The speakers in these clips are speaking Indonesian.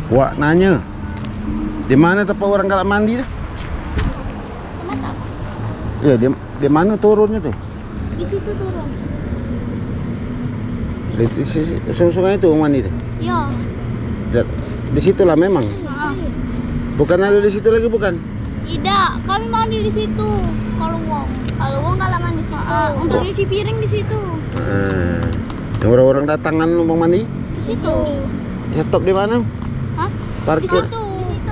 Wak nanya, di mana tempat orang galak mandi dah? Mata. Ya, di mana turunnya tuh? Di situ turun. Di sungai itu mandi deh. Iya. Di situlah memang. Bukan ada di situ lagi bukan? Tidak, kami mandi di situ. Kalau Wong galak mandi di situ. Untuk cuci piring di situ. Yang orang-orang datangan numpang mandi? Di situ. Stop di mana? Hah? Parkir. Di situ.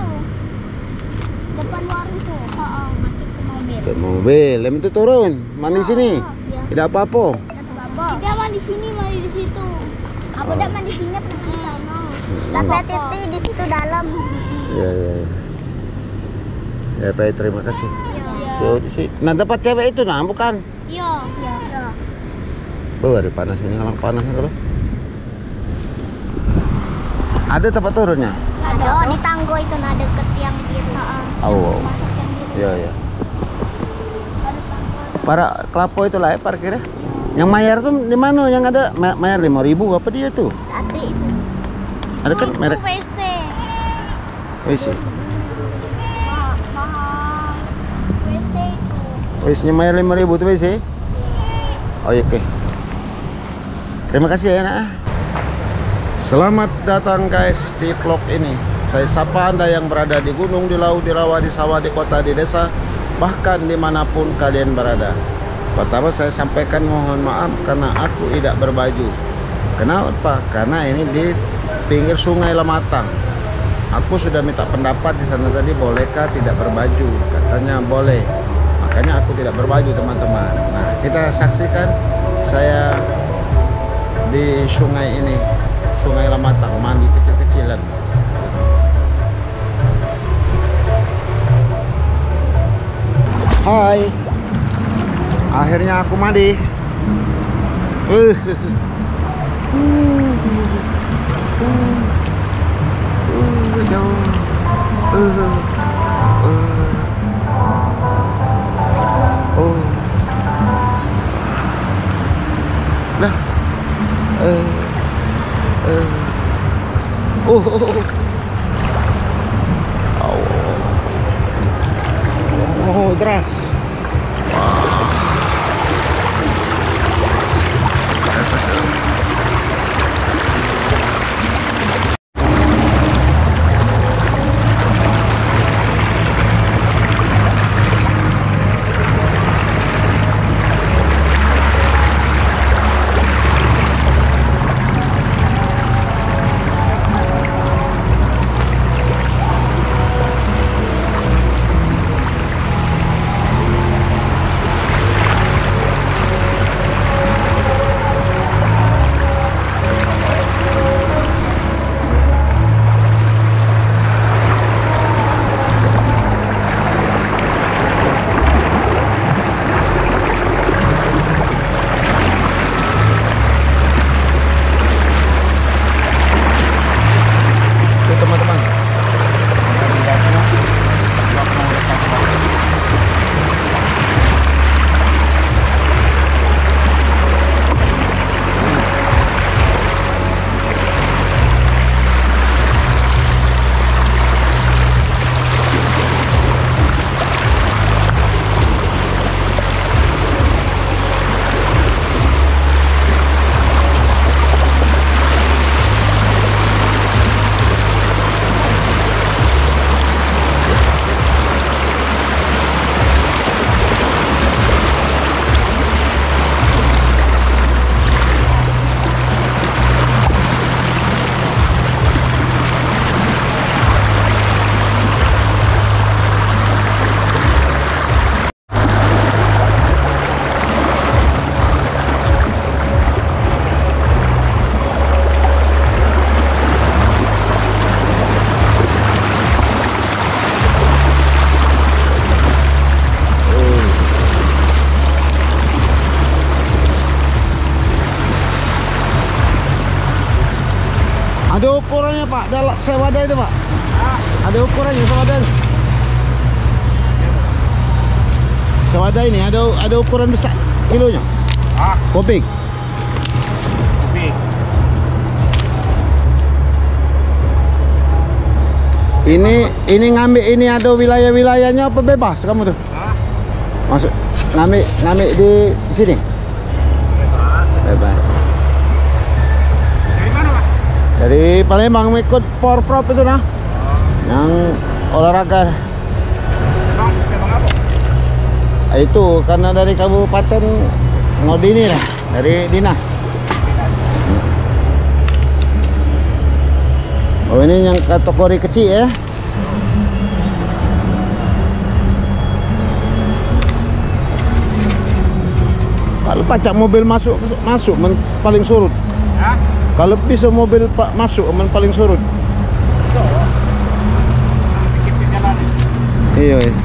Depan warung tuh. Masuk ke mobil. Ke mobil, lem itu turun. Mandi sini. Iya. Tidak apa-apa. Tidak mandi sini, mandi di situ. Aku udah mandi sini pernah di sana. Tapi hati-hati di situ dalam. Ya, ya, ya. Ya, baik, terima kasih. Iya. So, nah, tempat cewek itu nah, bukan? Iya. Oh, ada panas ini, halang panasnya kalau. Ada tempat turunnya? Ada, di tanggo itu nah deket yang biru. Oh. Masuk yang biru. Iya, iya. Ada tanggo. Para kelapo itu lah ya parkirnya. Yang mayar tuh di mana? Yang ada mayar 5.000 apa dia tuh? Tadi itu. Ada kan merek WC. WC. Mahal. WC itu. WC-nya mayar 5.000 tuh WC. Oh iya, oke. Terima kasih ya nak. Selamat datang guys di vlog ini. Saya sapa Anda yang berada di gunung, di laut, di rawa, di sawah, di kota, di desa, bahkan dimanapun kalian berada. Pertama saya sampaikan mohon maaf karena aku tidak berbaju. Kenapa? Karena ini di pinggir sungai Lematang. Aku sudah minta pendapat di sana tadi, bolehkah tidak berbaju? Katanya boleh. Makanya aku tidak berbaju teman-teman. Nah, kita saksikan saya di sungai ini, sungai Lematang, mandi kecil-kecilan. Hai. Akhirnya aku mandi. Lah. Oh, deras. Ada ukurannya Pak, dalam sewadah itu Pak? Ada ukurannya sewadah. Sewadah ini ada ukuran besar kilonya? Kopik. Ini ngambil ini ada wilayah-wilayahnya apa bebas kamu tuh? Masuk ngambil di sini. Bebas. Dari mana, Pak? Dari Palembang ikut Porprov itu nah. Yang olahraga. Cabang apa? Itu karena dari Kabupaten Ngodini lah, dari dinas. Oh ini yang kategori kecil ya. Kalau pacak mobil masuk paling surut. Hah? Kalau bisa mobil pak masuk paling surut. So. Bikin jalan. Iya. Iya.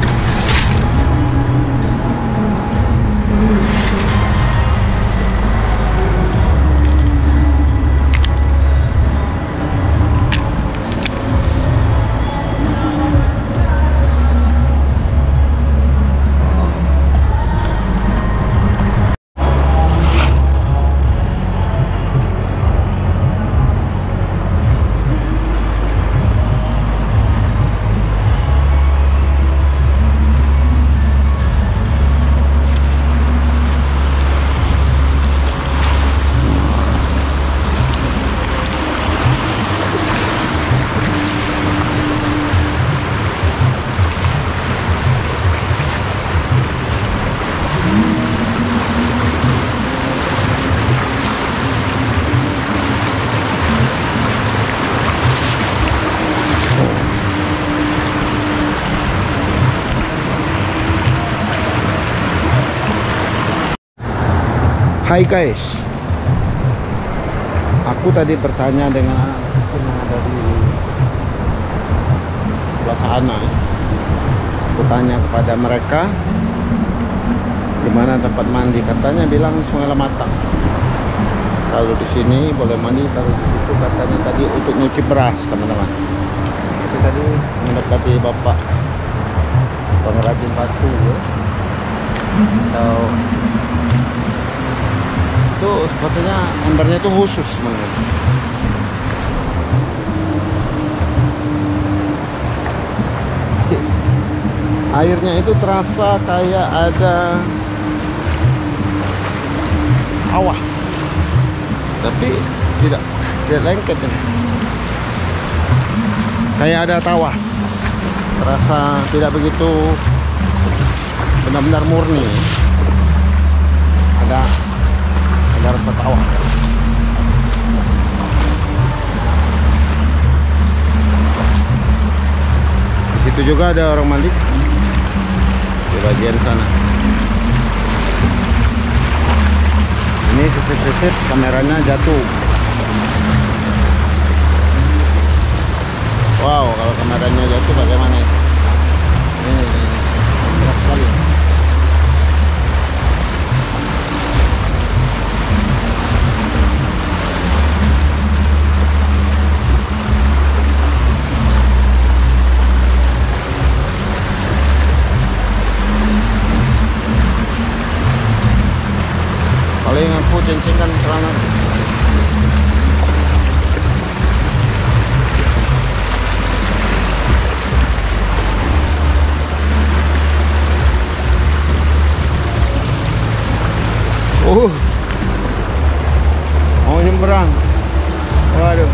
Hai guys, aku tadi bertanya dengan anak yang ada di sebelah sana. Aku tanya kepada mereka di mana tempat mandi, katanya bilang Sungai Lematang. Kalau di sini boleh mandi, kalau di situ katanya tadi untuk nyuci beras teman-teman. Itu tadi mendekati bapak pengrajin batu ya. Atau itu sepertinya embernya itu khusus teman-teman. Airnya itu terasa kayak ada awas, tapi tidak lengket ini. Kayak ada tawas, terasa tidak begitu benar-benar murni. Ada rasa tawas. Di situ juga ada orang mandi di bagian sana. Ini sisip-sisip kameranya jatuh. Wow, kalau kameranya jatuh bagaimana itu? Ini berat sekali. Paling aku cencengkan celana. Mau nyebrang. Waduh.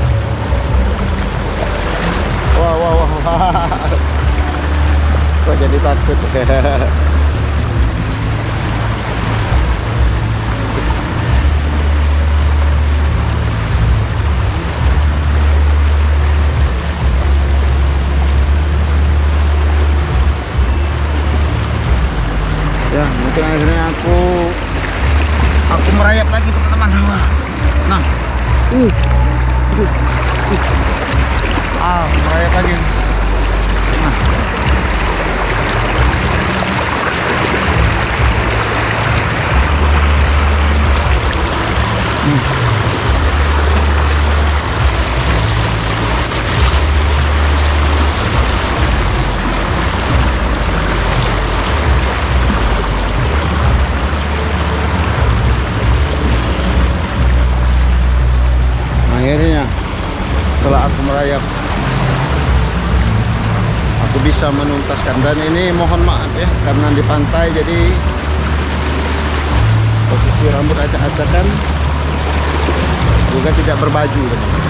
Wah. Kok jadi takut. Ya, mungkin akhirnya aku merayap lagi teman-teman. Nah, merayap lagi. Nah, akhirnya setelah aku merayap bisa menuntaskan. Dan ini mohon maaf ya, karena di pantai jadi posisi rambut acak-acakan, juga tidak berbaju.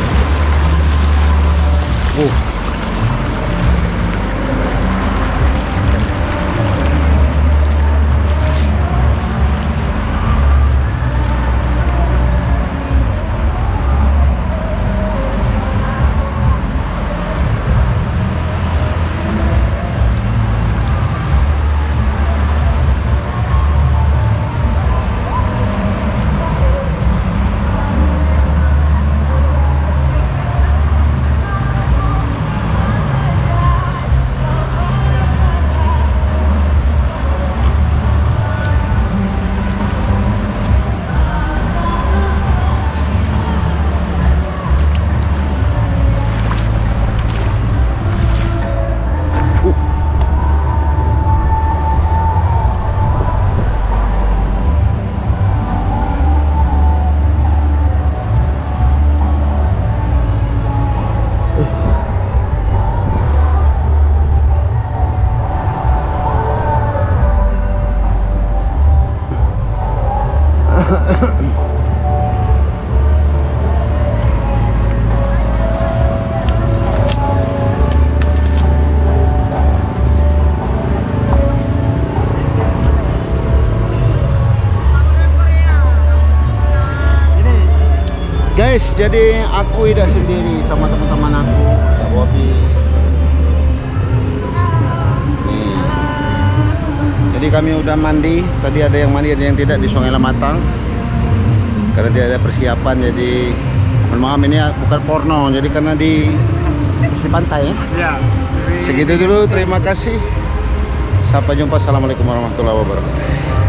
Guys, jadi aku udah sendiri sama teman-teman aku, Kak Bobi. Nih. Jadi kami udah mandi. Tadi ada yang mandi, ada yang tidak di Sungai Lematang. Karena tidak ada persiapan, jadi mohon maaf, ini bukan porno. Jadi karena di pantai ya. Ya. Segitu dulu, terima kasih. Sampai jumpa. Assalamualaikum warahmatullahi wabarakatuh.